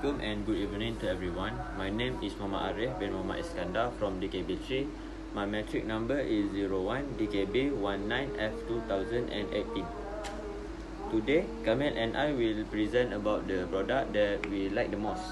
Assalamualaikum and good evening to everyone. My name is Muhammad Arif bin Muhammad Iskandar from DKB3. My metric number is 01 DKB19F2018. Today, Kamil and I will present about the product that we like the most.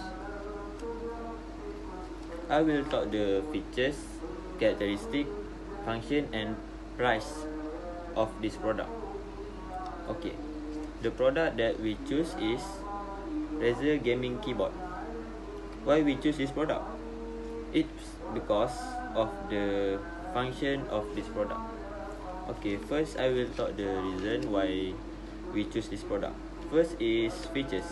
I will talk the features, characteristic, function and price of this product. Okay, the product that we choose is Razer Gaming Keyboard. Why we choose this product? It's because of the function of this product. Okay, first I will talk the reason why we choose this product. First is features.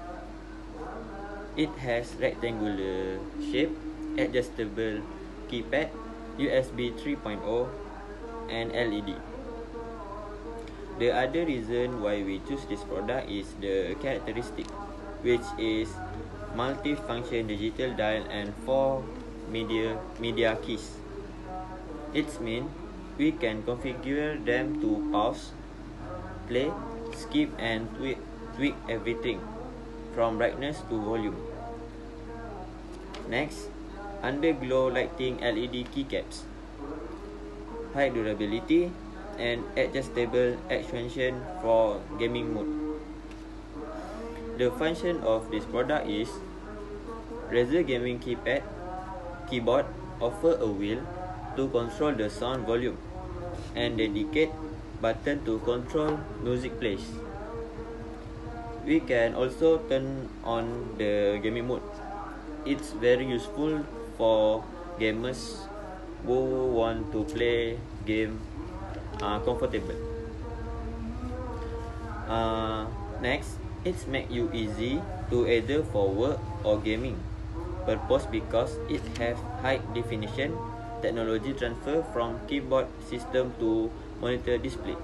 It has rectangular shape, adjustable keypad, USB 3.0 and LED. The other reason why we choose this product is the characteristic, which is multi-function digital dial and 4 media keys. It means we can configure them to pause, play, skip and tweak everything from brightness to volume. Next, underglow lighting LED keycaps, high durability and adjustable extension for gaming mode. The function of this product is Razer Gaming Keyboard offer a wheel to control the sound volume and dedicate button to control music plays. We can also turn on the gaming mode. It's very useful for gamers who want to play game comfortable. Next, it's make you easy to either for work or gaming purpose because it have high definition technology transfer from keyboard system to monitor display.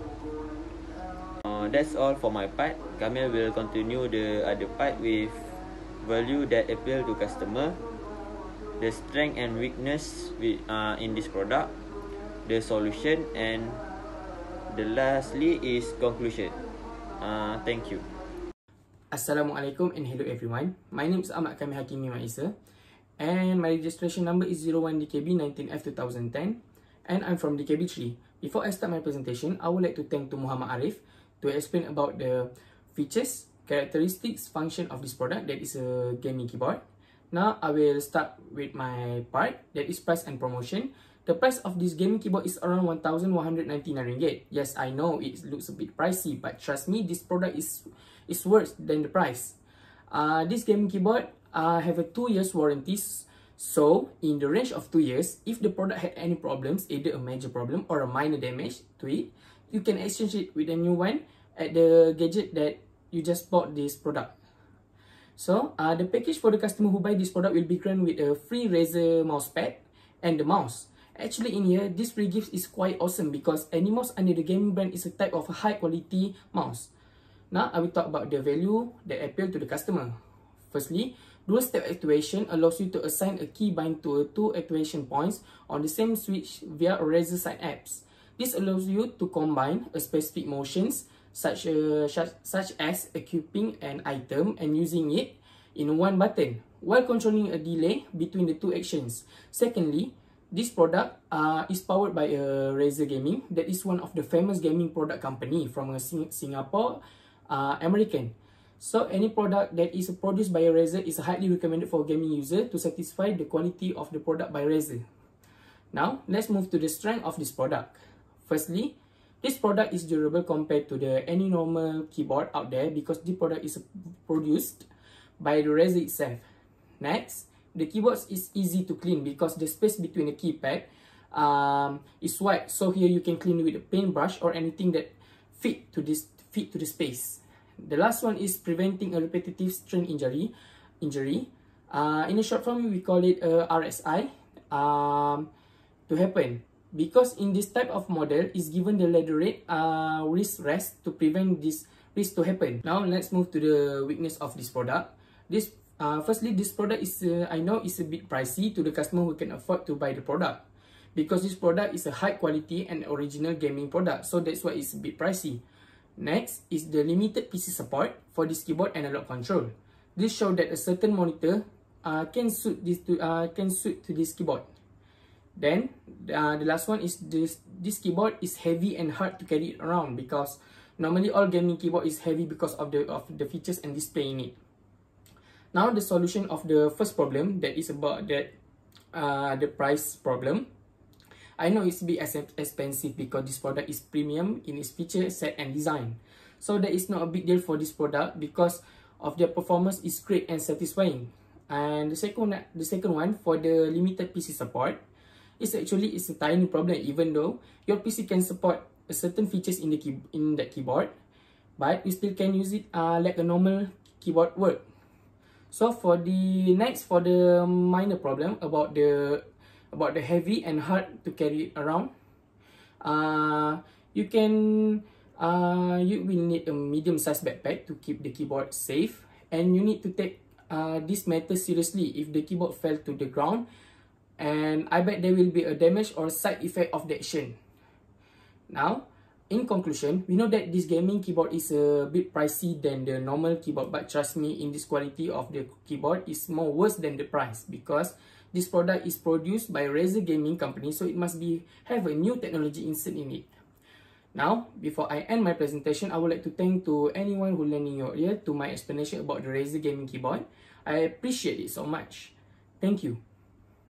That's all for my part. Kamil will continue the other part with value that appeal to customer, the strength and weakness in this product, the solution, and the lastly is conclusion. Thank you. Assalamualaikum and hello everyone. My name is Ahmad Kamil Hakimi Maisa and my registration number is 01DKB19F2010 and I'm from DKB3. Before I start my presentation, I would like to thank to Muhammad Arif to explain about the features, characteristics, function of this product that is a gaming keyboard. Now I will start with my part, that is price and promotion. The price of this gaming keyboard is around 1,199 ringgit. Yes, I know it looks a bit pricey, but trust me, this product is worse than the price. This gaming keyboard have a 2 years warranty. So in the range of 2 years, if the product had any problems, either a major problem or a minor damage to it, you can exchange it with a new one at the gadget that you just bought this product. So the package for the customer who buy this product will be granted with a free Razer mousepad and the mouse. Actually in here, this free gift is quite awesome because any mouse under the gaming brand is a type of high quality mouse. Now I will talk about the value that appeal to the customer. Firstly, dual step actuation allows you to assign a key bind to 2 actuation points on the same switch via Razer side apps. This allows you to combine a specific motions such as equipping an item and using it in one button while controlling a delay between the 2 actions. Secondly, this product is powered by a Razer Gaming, that is one of the famous gaming product company from Singapore, American. So any product that is produced by a Razer is highly recommended for gaming user to satisfy the quality of the product by Razer. Now let's move to the strength of this product. Firstly, this product is durable compared to any normal keyboard out there because the product is produced by the Razer itself. Next, the keyboard is easy to clean because the space between the keypad is wide. So here you can clean with a paintbrush or anything that fit to the space. The last one is preventing a repetitive strain injury. In a short form, we call it RSI to happen. Because in this type of model is given the laterate wrist rest to prevent this risk to happen. Now let's move to the weakness of this product. Firstly, this product is I know is a bit pricey to the customer who can afford to buy the product because this product is a high quality and original gaming product, so that's why it's a bit pricey. Next is the limited PC support for this keyboard analog control. This shows that a certain monitor can suit to this keyboard. Then the last one is this keyboard is heavy and hard to carry around, because normally all gaming keyboard is heavy because of the features and display in it. Now the solution of the first problem, that is about the price problem. I know it's a bit expensive because this product is premium in its feature set and design. So that is not a big deal for this product because of their performance is great and satisfying. And the second one, for the limited PC support, it's a tiny problem, even though your PC can support certain features in that keyboard, but you still can use it like a normal keyboard work. So for the minor problem about the heavy and hard to carry around, you will need a medium-sized backpack to keep the keyboard safe, and you need to take this matter seriously if the keyboard fell to the ground, and I bet there will be a damage or side effect of the action. Now, in conclusion, we know that this gaming keyboard is a bit pricey than the normal keyboard, but trust me, in this quality of the keyboard is more worse than the price, because this product is produced by Razer Gaming Company, so it must have a new technology insert in it. Now, before I end my presentation, I would like to thank to anyone who lending your ear to my explanation about the Razer Gaming keyboard. I appreciate it so much. Thank you.